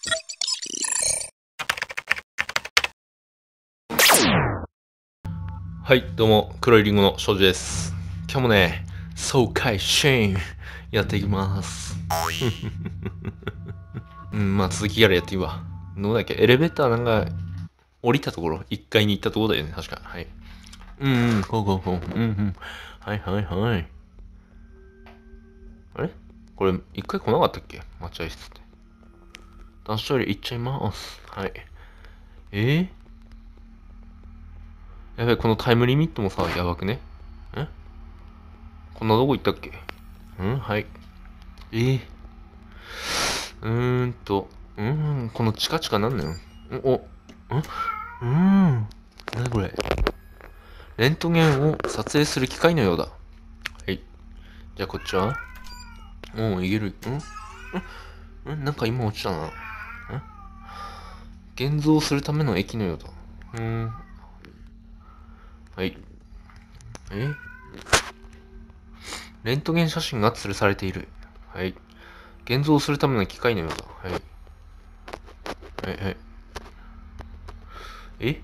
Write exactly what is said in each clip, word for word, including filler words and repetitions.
はい、どうも、黒いリンゴの少女です。今日もね、爽快シーンやっていきます。うん、まあ続きからやっていいわ。どうだっけ、エレベーターなんか、降りたところ、いっかいに行ったところだよね、確か。はい。うんうん、ほうほうほう。うんうん。はいはいはい。あれこれ、いっかい来なかったっけ待合室って。男子トイレ行っちゃいます。はい。えー、やべえ、このタイムリミットもさ、やばくね。えこんなどこ行ったっけ。うんはい。えー、うーんと、うーん、このチカチカなんなのんお、んうーん、なにこれ。レントゲンを撮影する機械のようだ。はい。じゃあこっちはおう、いける。んんんなんか今落ちたな。ん現像するための液のようだ。うーん。はい。えレントゲン写真が吊るされている。はい。現像するための機械のようだ。はい。はいはい。え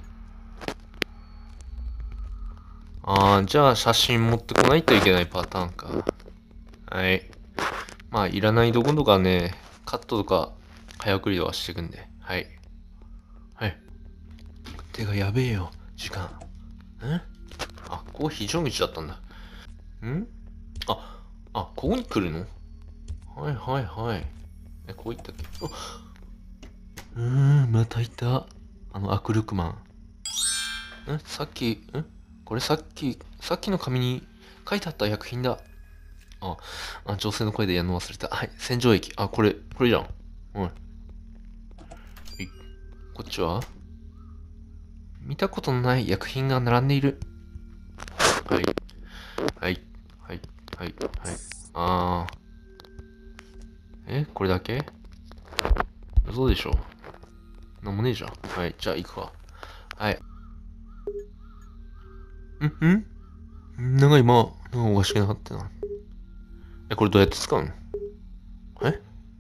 あー、じゃあ写真持ってこないといけないパターンか。はい。まあ、いらないとことかね、カットとか早送りとかしていくんで。はい。はい。てか、やべえよ、時間。んあ、ここ非常口だったんだ。んあ、あ、ここに来るのはいはいはい。え、こう行ったっけあうーん、またいた。あの、握力マン。んさっき、んこれさっき、さっきの紙に書いてあった薬品だ。あ、あ女性の声でやるの忘れた。はい、洗浄液。あ、これ、これじゃん。うん。いこっちは見たことのない薬品が並んでいる。はい。はい。はい。はい。はい。あー。えこれだけ嘘でしょなんもねえじゃん。はい。じゃあ行くわ。はい。んんなんか今、なんかおかしくなかったな。え、これどうやって使うのえ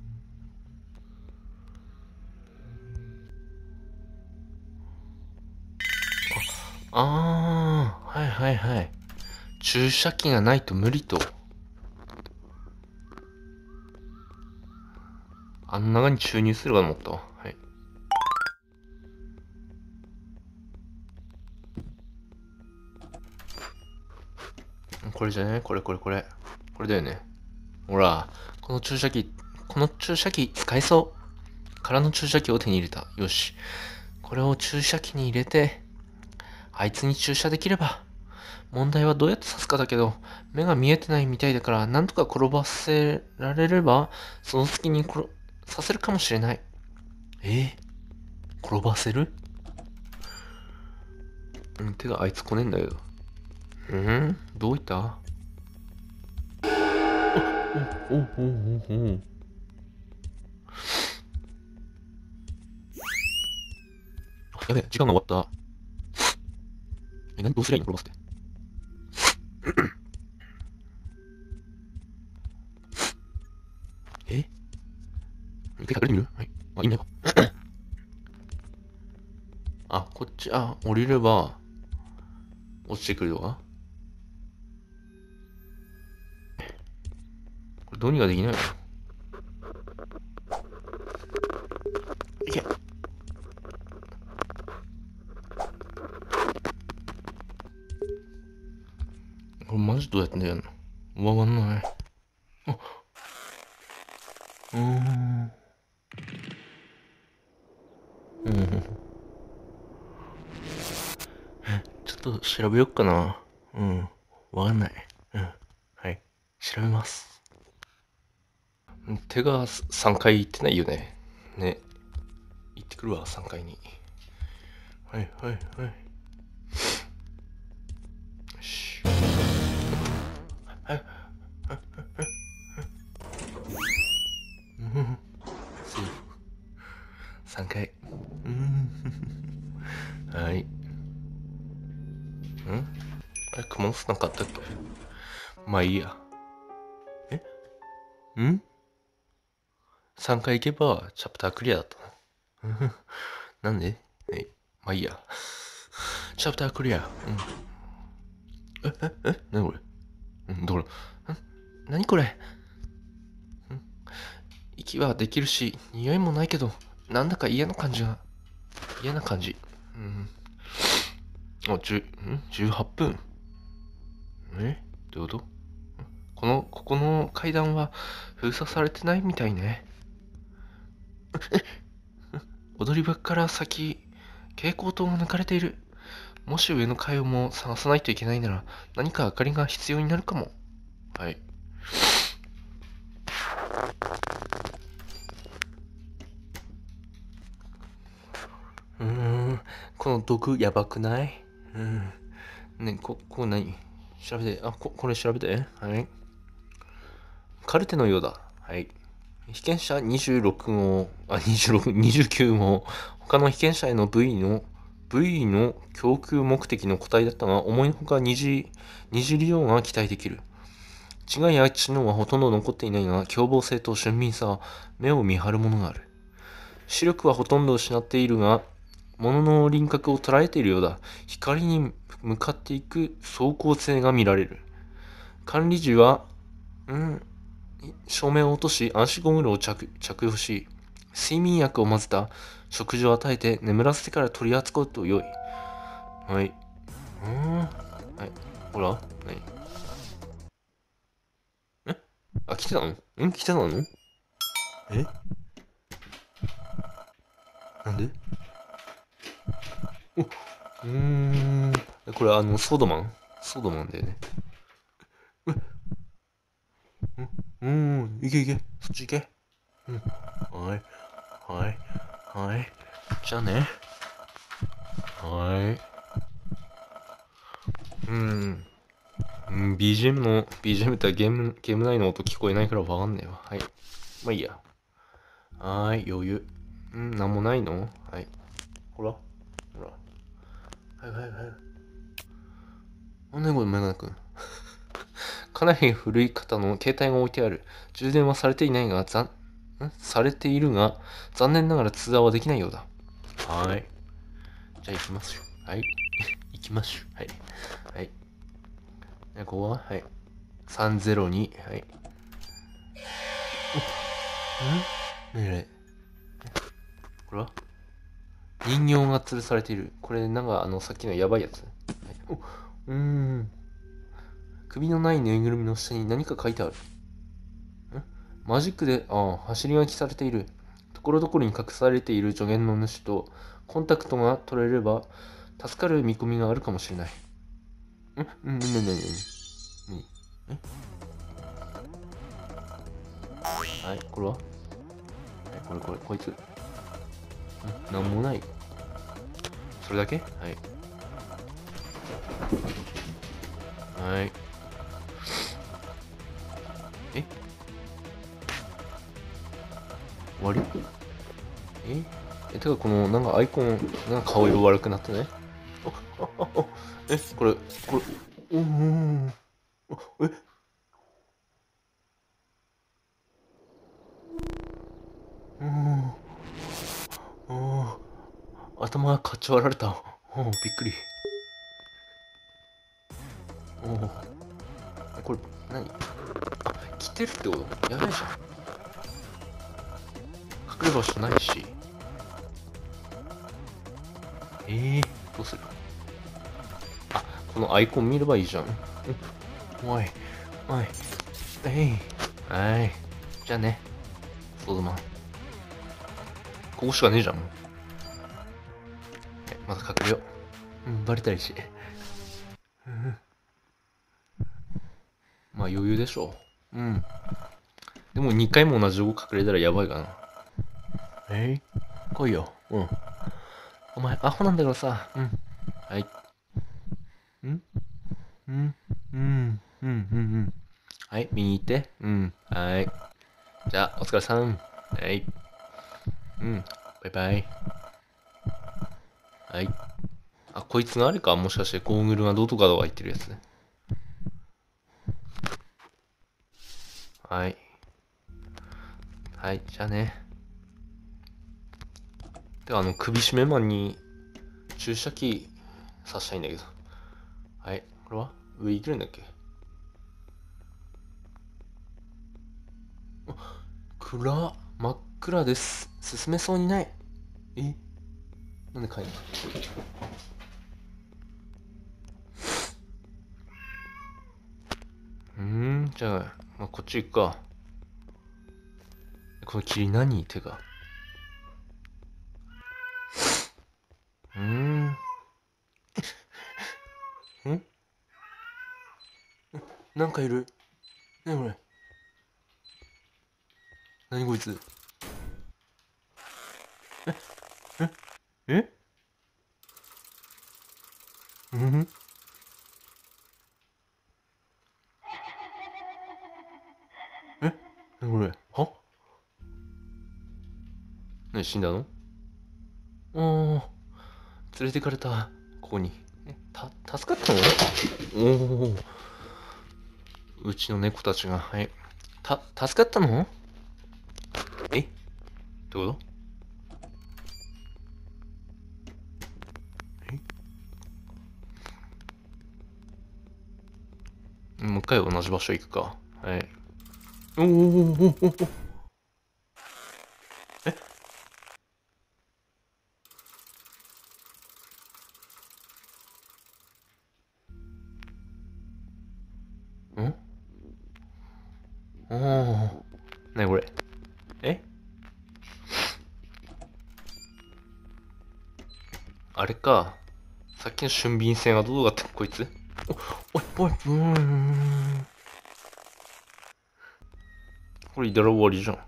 あー。はいはいはい。注射器がないと無理と。あん中に注入するかと思ったわ。はい。これじゃねこれこれこれ。これだよね。ほら、この注射器、この注射器使えそう。空の注射器を手に入れた。よし。これを注射器に入れて、あいつに注射できれば。問題はどうやって刺すかだけど、目が見えてないみたいだから、なんとか転ばせられれば、その隙に殺、させるかもしれない。えー、転ばせるうん、手があいつ来ねえんだけど。うんどういったおおおおおおやべえ、時間が終わった。え、何どうすりゃいいの転ばせて。え一回隠れてみるはい。あ、いいね。あ、こっち、あ、降りれば、落ちてくるとかこれどうにかできないのいけ。これマジどうやってんだよんのわかんない。あ、うーん。うん。ちょっと調べよっかな。うん。わかんない。うん。はい。調べます。手がさんかい行ってないよね。ね。行ってくるわ、さんかいに。はいはいはい。よし。はい。うん。セーフ。さんかい。うん。はい。んあれ、クモンスなんかあったっけまあいいや。えん ?さん 回行けばチャプタークリアだったの。 なんではい。まあいいや。チャプタークリア。うん。え、え、え、なにこれうん、だから、ん何これ息はできるし、匂いもないけど、なんだか嫌な感じが、嫌な感じ。うん。あ、じゅ、ん ?じゅうはっ 分。えどういうことこの、ここの階段は封鎖されてないみたいね。踊り場から先、蛍光灯が抜かれている。もし上の階をも探さないといけないなら、何か明かりが必要になるかも。はい。うーん、この毒やばくないうん。ね、こ、ここ何調べて、あ、こ、これ調べて。はい。カルテのようだ。はい。被験者にじゅうろく号、あ、にじゅうろく、にじゅうきゅう号。他の被験者への V の、V の供給目的の個体だったが、思いのほか二次、二次利用が期待できる。血がや知能はほとんど残っていないが、凶暴性と俊敏さは目を見張るものがある。視力はほとんど失っているが、物の輪郭を捉えているようだ。光に向かっていく走行性が見られる。管理時は、うん、照明を落とし、暗視ゴーグルを着着用し、睡眠薬を混ぜた食事を与えて眠らせてから取り扱うと良い。はい。うーん。はい。ほら。はい。えあ、来てたのん来てたのえなんでおうーん。これあの、ソードマンソードマンだよね。うーん。いけいけ。そっち行け。うん。はい。はい。はい。じゃあね。はい。うん。うん、ビージーエム の、ビージーエム ってゲーム、ゲーム内の音聞こえないからわかんねえわ。はい。まあいいや。はーい、余裕。うん、なんもないのはい。ほら。ほら。はいはいはい。なんでこれ、メガネ君。かなり古い方の携帯が置いてある。充電はされていないが、ざん、んされているが、残念ながら通話はできないようだ。はーい。じゃあ行きますよ。はい。行きましょう。はい。はい。じゃあここははい。さんぜろに。はい。ん何あれこれは人形が吊るされている。これなんかあのさっきのやばいやつ。はい、おうーん。首のないぬいぐるみの下に何か書いてある。んマジックで、ああ、走り書きされている。ところどころに隠されている助言の主とコンタクトが取れれば助かる見込みがあるかもしれない。んんなになになにえはい、これははい、これこれ、こいつ。んなんもない。それだけはい。はい。え終わりええ、てかこの、なんかアイコン、なんか顔色悪くなってないあ、あ、あ、え、これ、これ、うーん。え、うーん。あー頭がかち割られた。おびっくり。おこれ、何あ、来てるってことやばいじゃん。隠れ場所ないし。えー、どうするあ、このアイコン見ればいいじゃん。うん、おい、おい、えい。はい。じゃあね、そうだな。ここしかねえじゃん。また隠れよう。うん、バレたりし。まあ余裕でしょう。うん。でもにかいも同じとこ隠れたらやばいかな。えい来いよ。うん。お前、アホなんだからさ。うん。はい。んうん。うん。うん。うん。うん。はい、右行って。うん。はい。じゃあ、お疲れさん。はい。うん。バイバイ。はい。あ、こいつがあれかもしかしてゴーグルがどうとかとか言ってるやつね。はい。はい、じゃあね。 で、あの、首絞めマンに注射器刺したいんだけど。はい。これは上行けるんだっけ？あ、暗。真っ暗です。進めそうにない。え？なんで帰るの？うーん、じゃあ、まあ、こっち行くか。この霧何？手が。うーん。んなんかいる。なにこれ。なにこいつ。えうんえなにこれ。は？なに、死んだの？おー、連れてかれた。ここに。え、た、助かったの？おー、うちの猫たちが、はい。た、助かったの？えどういうこと？えもう一回同じ場所行くか。はい。おーおーおーおーおー。えんおー。なにこれ。えあれか。さっきの俊敏性はどうだったこいつ。お、おい、おい、うーん。これいたら終わりじゃん。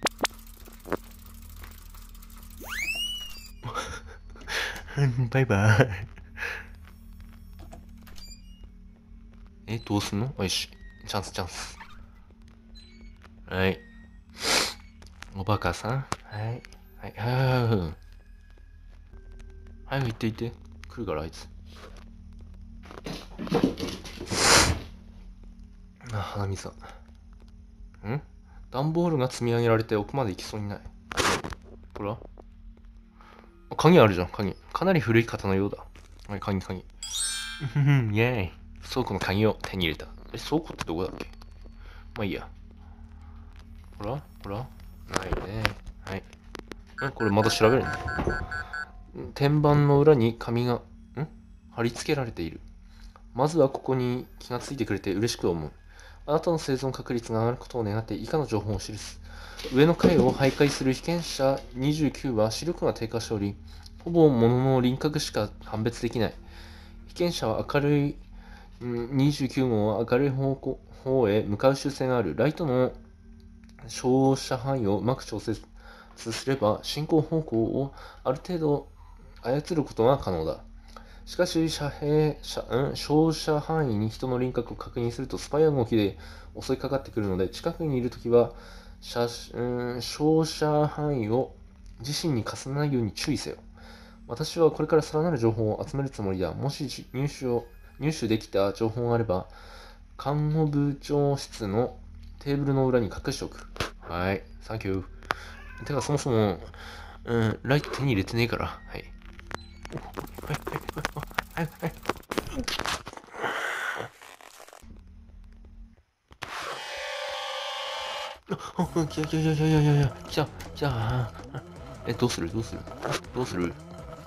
バイバイ。え、どうすんの？おいし。チャンス、チャンス。はい。おバカさん。はい。はい、はい、はい、はい。はい、行って行って。来るからあいつ。あ、鼻水だ。ん段ボールが積み上げられて奥まで行きそうにない。これは？あ、鍵あるじゃん、鍵。かなり古い方のようだ。はい、鍵、鍵。ふふん、イェーイ。倉庫の鍵を手に入れた。え、倉庫ってどこだっけ？まあいいや。ほらほらないね。はい。え、これまだ調べるの？天板の裏に紙が、ん貼り付けられている。まずはここに気がついてくれて嬉しく思う。あなたの生存確率が上がることを願って以下の情報を記す。上の階を徘徊する被験者にじゅうきゅうは視力が低下しており、ほぼ物の輪郭しか判別できない。被験者は明るい、にじゅうきゅう号は明るい方向方へ向かう習性がある。ライトの照射範囲をうまく調節すれば進行方向をある程度操ることが可能だ。しかし遮蔽遮、うん、照射範囲に人の輪郭を確認するとスパイア動きで襲いかかってくるので、近くにいるときは射、うん、照射範囲を自身に重ねないように注意せよ。私はこれからさらなる情報を集めるつもりだ。もし入手を入手できた情報があれば、看護部長室のテーブルの裏に隠しておく。はい、サンキュー。てか、そもそも、うん、ライト手に入れてねえから。はい。はい、はい、はい、はい。いやいやいやいやいやいや、じゃあ、じゃあ、え、どうするどうするどうする？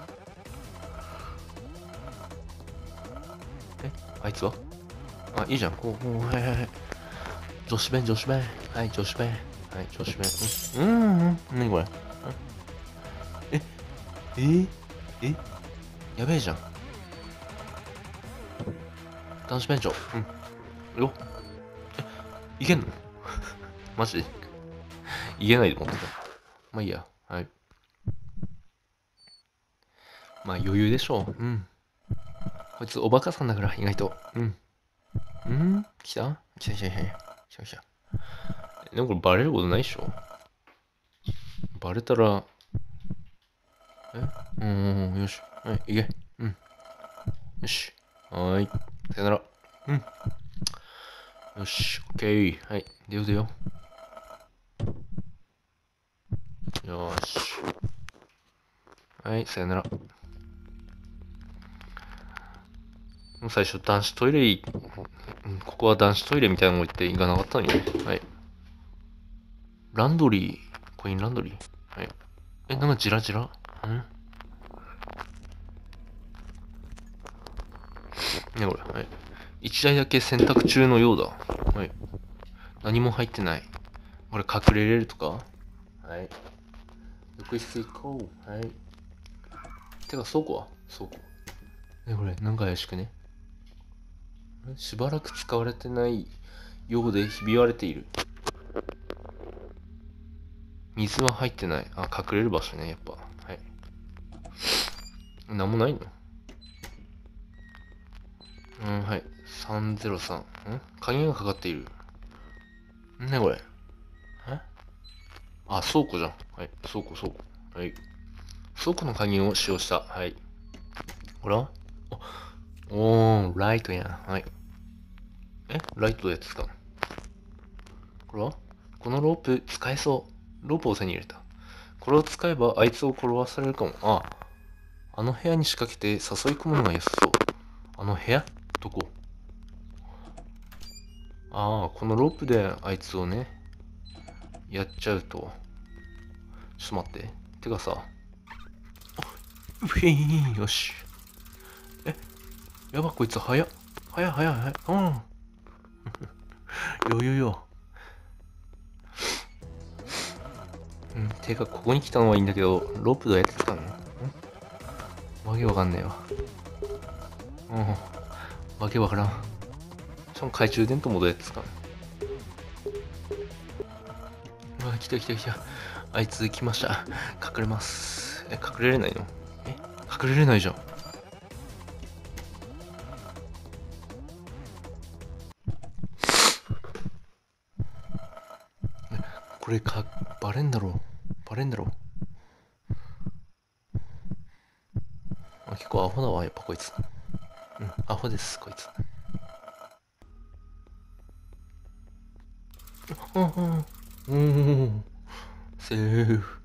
え、あいつは？あ、いいじゃん。こう、こう、はいはいはい。女子弁、女子弁。はい、女子弁。はい、女子弁。うん、うん、うん。何これ？え、ええやべえじゃん。男子弁長。うん。よ。いけんの？マジでいけないと思ってた。まあいいや。はい。まあ余裕でしょう。うん。こいつおバカさんだから、意外と。うん。うん来た来た来た来た。来た来た。でもこれバレることないっしょ？バレたら、えうん、よし。はい、行け。うん。よし。はーい。さよなら。うん。よし、オッケー。はい、出よう出よう。よーし。 はい、さよなら。最初男子トイレい、ここは男子トイレみたいなのも言っていかなかったんよね。はい。ランドリー、コインランドリー。はい。え、なんかジラジラんね、これ。はい。一台だけ選択中のようだ。はい。何も入ってない。これ隠れれるとかはい。浴室行こう。はい。てか、倉庫は倉庫。え、これ、なんか怪しくねしばらく使われてないようでひび割れている。水は入ってない。あ、隠れる場所ね、やっぱ。はい。なんもないのうん、はい。さんぜろさん。ん鍵がかかっている。んね、これ。えあ、倉庫じゃん。はい。倉庫、倉庫。はい。倉庫の鍵を使用した。はい。ほらおー、ライトやん。はい。えライトどうやって使うのこれはこのロープ使えそう。ロープを手に入れた。これを使えばあいつを転ばされるかも。ああ。あの部屋に仕掛けて誘い込むのが良さそう。あの部屋どこああ、このロープであいつをね、やっちゃうと。ちょっと待って。てかさ。うへいよし。え、やば、こいつ早っ。早い早い早い。うん。よよよ。うん、てか、ここに来たのはいいんだけど、ロープどうやって使うのんわけわかんねえわ。うん。わけわからん。しかも懐中電灯もどうやって使うのうわ、来た来た来た。あいつ来ました。隠れます。え、隠れれないのえ隠れれないじゃん。これか、バレんだろう。バレんだろう。あ、結構アホだわ、やっぱこいつ。うん、アホです、こいつ。うんうん。うん。セーフ。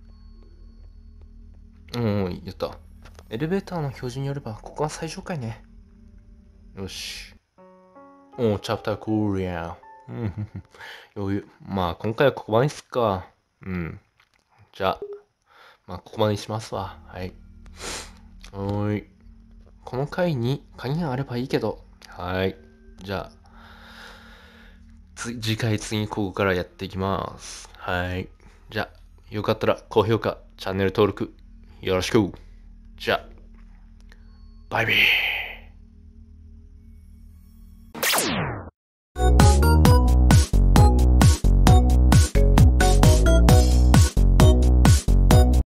うん、やった。エレベーターの表示によれば、ここは最上階ね。よし。おー、チャプタークールやん。うん。余裕。まあ、今回はここまでにすっか。うん。じゃあ、まあ、ここまでにしますわ。はい。はーい。この階に鍵があればいいけど。はい。じゃあ、つ次回次ここからやっていきます。はい。じゃあ、よかったら高評価、チャンネル登録、よろしく。じゃあ、バイビー。